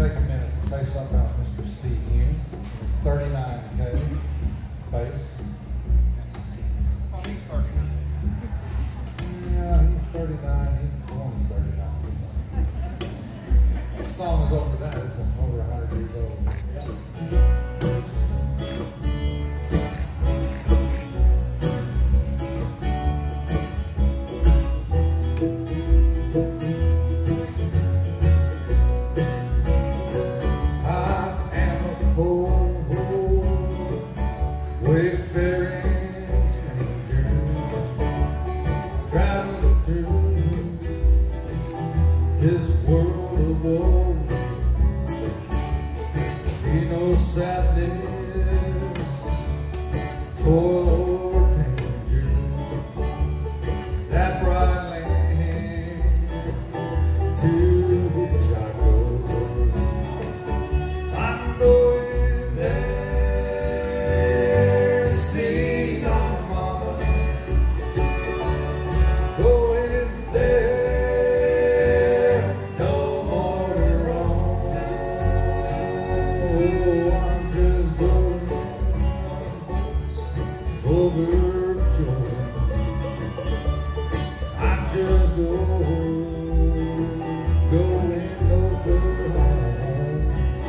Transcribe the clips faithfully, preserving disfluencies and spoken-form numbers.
take a minute to say something about Mister Steve Hune. He's thirty-nine K bass. Oh, he's thirty-nine. Yeah, he's thirty-nine. He's only thirty-nine. So. This song is over that. It's over one hundred years old. Wayfaring stranger, traveling through this world of woe. Be no sadness, toil or danger. That bright land to which I go, I know it there. Overjoyed, I'm just going, going over home.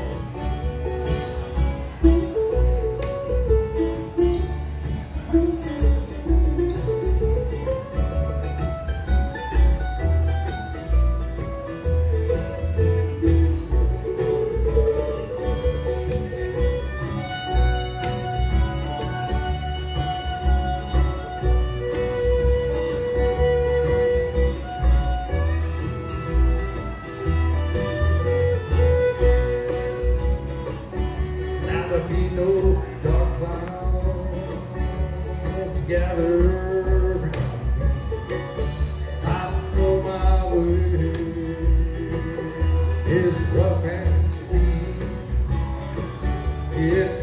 There'll be no dark clouds gather around me. I know my way is rough and steep. It